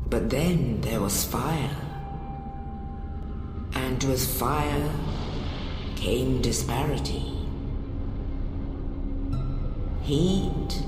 But then there was fire. And with fire came disparity. Heat.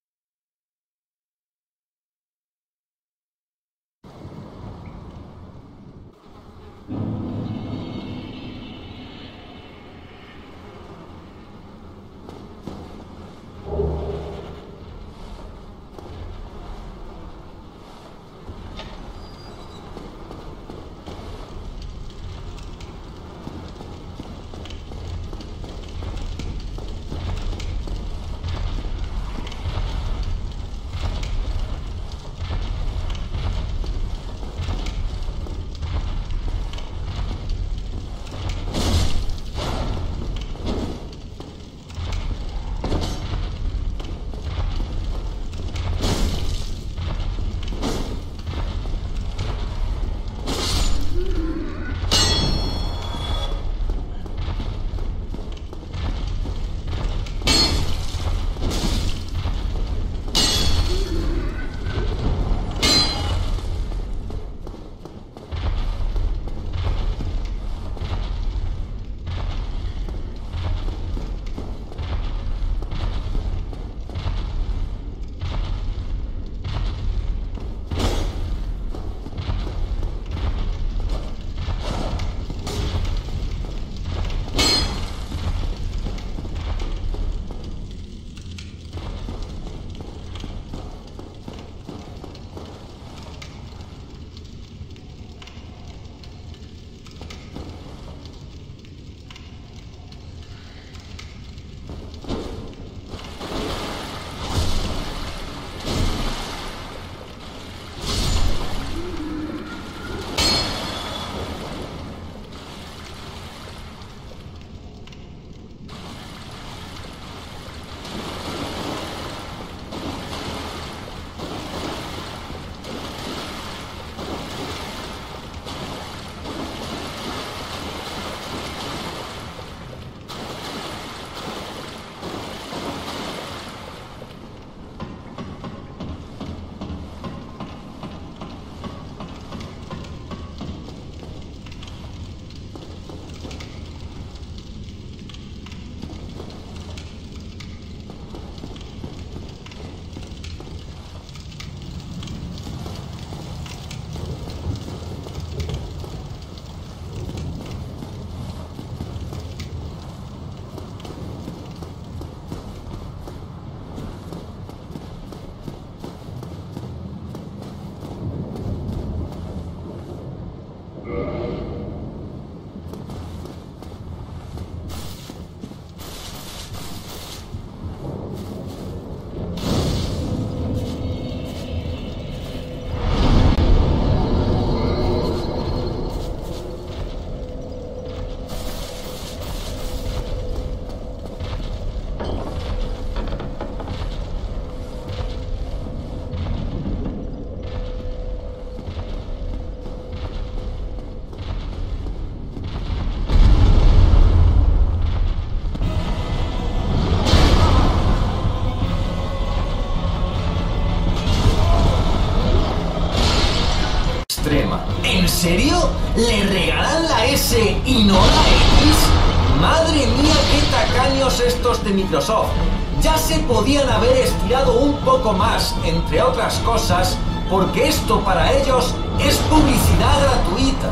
¿En serio? ¿Le regalan la S y no la X? ¡Madre mía, qué tacaños estos de Microsoft! Ya se podían haber estirado un poco más, entre otras cosas, porque esto para ellos es publicidad gratuita.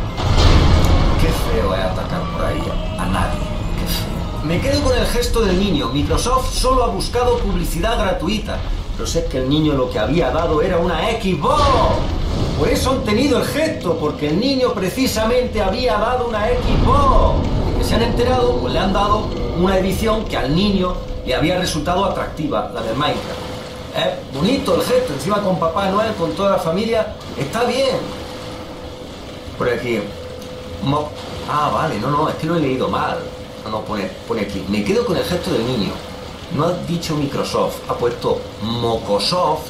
Qué feo es atacar por ahí a nadie. Qué feo. Me quedo con el gesto del niño. Microsoft solo ha buscado publicidad gratuita. Pero sé que el niño lo que había dado era una Xbox. Por eso han tenido el gesto, porque el niño precisamente había dado una Xbox. Y que se han enterado, pues le han dado una edición que al niño le había resultado atractiva, la de Minecraft. Bonito el gesto, encima con Papá Noel, con toda la familia, está bien. Por aquí, vale, no, es que lo he leído mal. No, pone aquí, me quedo con el gesto del niño. No ha dicho Microsoft, ha puesto Mocosoft.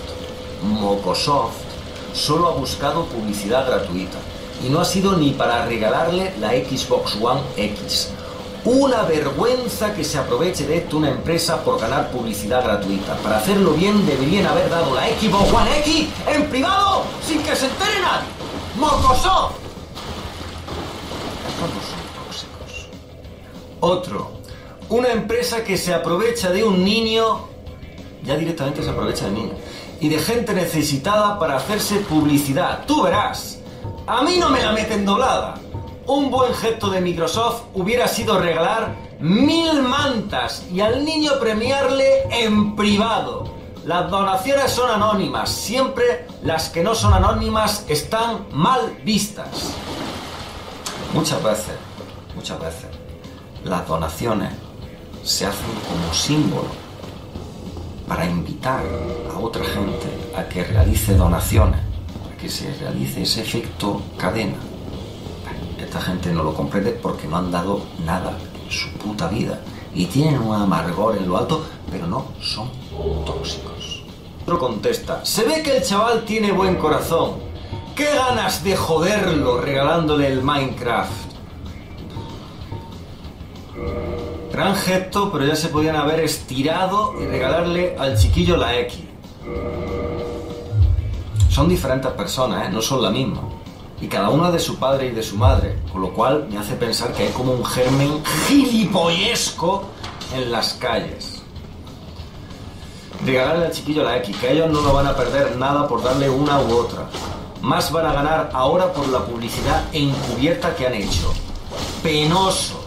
Solo ha buscado publicidad gratuita. Y no ha sido ni para regalarle la Xbox One X. Una vergüenza que se aproveche de esto una empresa por ganar publicidad gratuita. Para hacerlo bien deberían haber dado la Xbox One X en privado sin que se entere nadie. ¡Mocoso! Estos no son tóxicos. Otro. Una empresa que se aprovecha de un niño, ya directamente se aprovecha del niño, y de gente necesitada para hacerse publicidad. Tú verás. A mí no me la meten doblada. Un buen gesto de Microsoft hubiera sido regalar 1000 mantas y al niño premiarle en privado. Las donaciones son anónimas. Siempre las que no son anónimas están mal vistas. Muchas veces, las donaciones se hacen como símbolo para invitar a otra gente a que realice donaciones, a que se realice ese efecto cadena. Esta gente no lo comprende porque no han dado nada en su puta vida y tienen un amargor en lo alto, pero no son tóxicos. Otro contesta: se ve que el chaval tiene buen corazón. ¡Qué ganas de joderlo regalándole el Minecraft! Gran gesto, pero ya se podían haber estirado y regalarle al chiquillo la X. Son diferentes personas, no son la misma. Y cada una de su padre y de su madre, con lo cual me hace pensar que hay como un germen gilipollesco en las calles. Regalarle al chiquillo la X, que ellos no lo van a perder nada por darle una u otra. Más van a ganar ahora por la publicidad encubierta que han hecho. Penoso.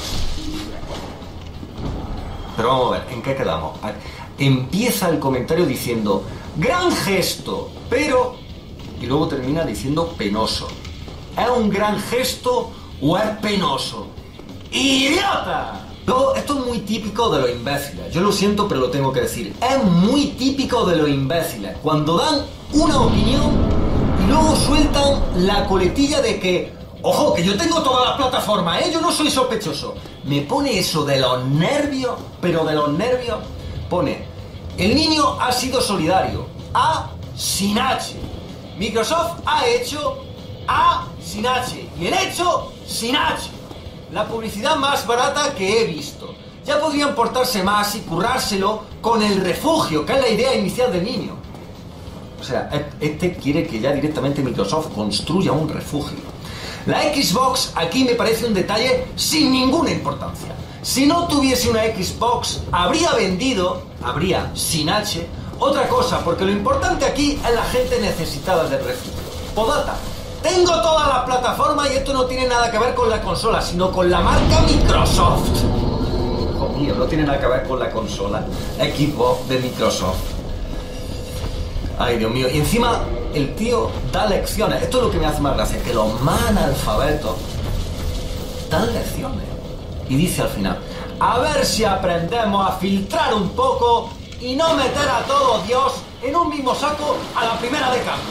Pero vamos a ver, ¿en qué quedamos? Empieza el comentario diciendo gran gesto, pero... y luego termina diciendo penoso. ¿Es un gran gesto o es penoso? ¡Idiota! Luego, esto es muy típico de los imbéciles. Yo lo siento, pero lo tengo que decir. Es muy típico de los imbéciles. Cuando dan una opinión y luego sueltan la coletilla de que, ojo, que yo tengo todas las plataformas, yo no soy sospechoso. Me pone eso de los nervios, pero de los nervios. Pone, el niño ha sido solidario. A sin H. Microsoft ha hecho A sin H y el hecho sin H. La publicidad más barata que he visto. Ya podrían portarse más y currárselo con el refugio, que es la idea inicial del niño. O sea, este quiere que ya directamente Microsoft construya un refugio. La Xbox aquí me parece un detalle sin ninguna importancia. Si no tuviese una Xbox, habría vendido, sin H, otra cosa, porque lo importante aquí es la gente necesitada del refugio. Podata, tengo todas las plataformas y esto no tiene nada que ver con la consola, sino con la marca Microsoft. Hijo mío, no tiene nada que ver con la consola Xbox de Microsoft. Ay, Dios mío. Y encima el tío da lecciones. Esto es lo que me hace más gracia, que los más analfabetos dan lecciones. Y dice al final, a ver si aprendemos a filtrar un poco y no meter a todo Dios en un mismo saco a la primera de cambio.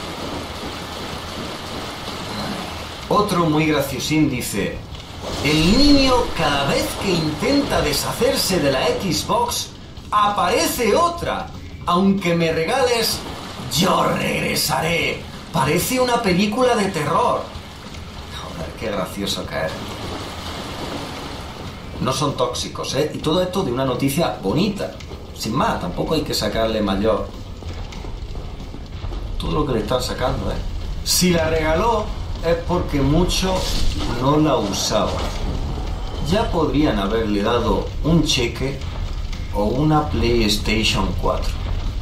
Otro muy graciosín dice, el niño cada vez que intenta deshacerse de la Xbox, aparece otra. Aunque me regales, yo regresaré. Parece una película de terror. Joder, qué gracioso que es. No son tóxicos, ¿eh? Y todo esto de una noticia bonita. Sin más, tampoco hay que sacarle mayor. Todo lo que le están sacando, ¿eh? Si la regaló es porque mucho no la usaba. Ya podrían haberle dado un cheque o una PlayStation 4.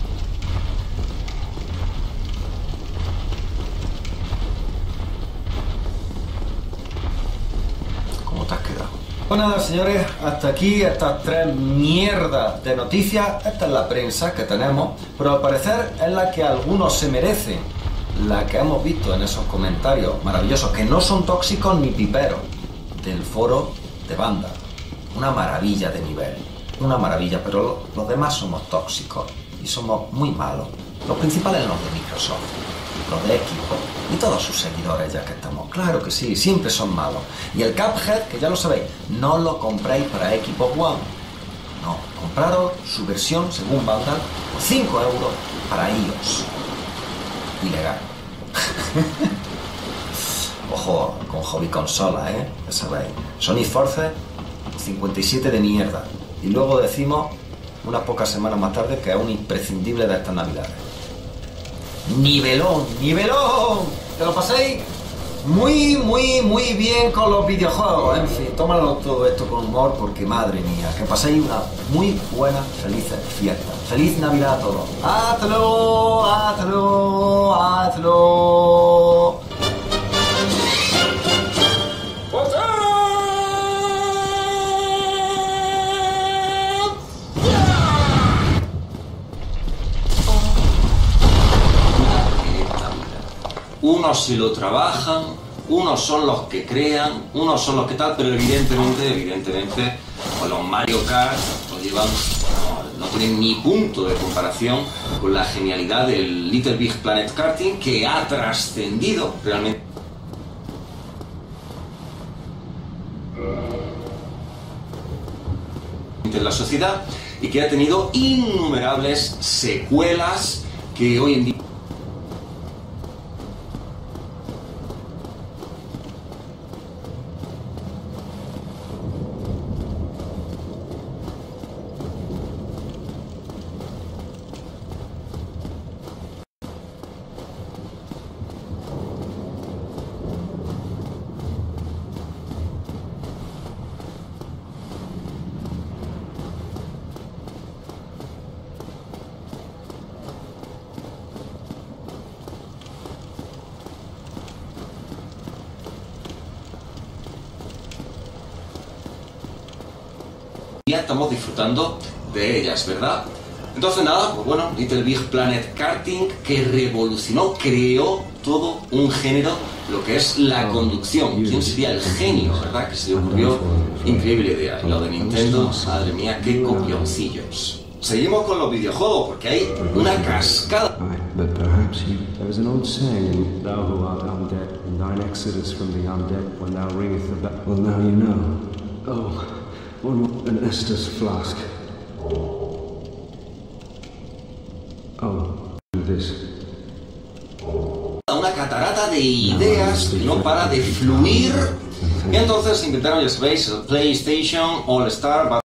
¿Cómo te has quedado? Pues nada, señores, hasta aquí estas 3 mierdas de noticias. Esta es la prensa que tenemos, pero al parecer es la que algunos se merecen, la que hemos visto en esos comentarios maravillosos, que no son tóxicos ni piperos, del foro de Banda. Una maravilla de nivel, una maravilla, pero los demás somos tóxicos y somos muy malos. Los principales los de Microsoft, los de Xbox y todos sus seguidores, ya que estamos. Claro que sí, siempre son malos. Y el Cuphead, que ya lo sabéis, no lo compréis para Xbox One. No, compraros su versión, según Vandal, por 5 euros para iOS. Ilegal. Ojo con hobby consola, ya sabéis. Sony Force, 57 de mierda. Y luego decimos, unas pocas semanas más tarde, que es un imprescindible de estas navidades. ¡Nivelón! ¡Nivelón! ¿Te lo paséis? Muy bien con los videojuegos. En fin, tómalo todo esto con humor porque, madre mía, que paséis una muy buena, feliz fiesta. ¡Feliz Navidad a todos! ¡Hasta luego! ¡Hasta luego! ¡Hasta luego! Unos se lo trabajan, unos son los que crean, unos son los que tal, pero evidentemente, pues los Mario Kart los llevan, no tienen ni punto de comparación con la genialidad del Little Big Planet Karting, que ha trascendido realmente en la sociedad y que ha tenido innumerables secuelas que hoy en día estamos disfrutando de ellas, ¿verdad? Entonces nada, pues bueno, Little Big Planet Karting, que revolucionó, creó todo un género, lo que es la conducción. ¿Quién sería el genio, verdad? Que se le ocurrió increíble idea. Y lo de Nintendo, madre mía, qué copioncillos. Seguimos con los videojuegos, porque hay una cascada. But perhaps there is an old saying, thou who art undead, in thine exodus from the undead, when thou ringest the bell. Well, now you know. Oh, an Estus flask. Oh, this. Una catarata de ideas que no para de fluir. Y entonces inventaron, ya sabéis, el PlayStation All Star.